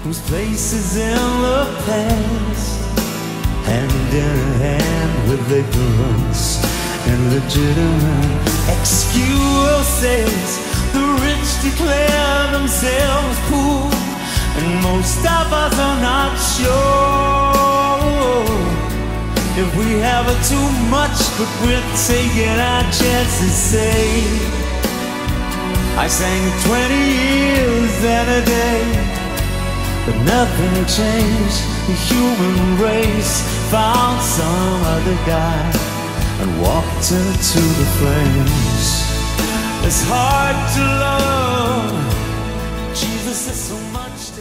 whose place is in the past, hand in hand with ignorance and legitimate excuses. The rich declare themselves poor, and most of us are not sure if we have too much, but we're taking our chances. Say, I sang 20 years and a day, but nothing changed. The human race found some other guy and walked into the flames. It's hard to love Jesus is so much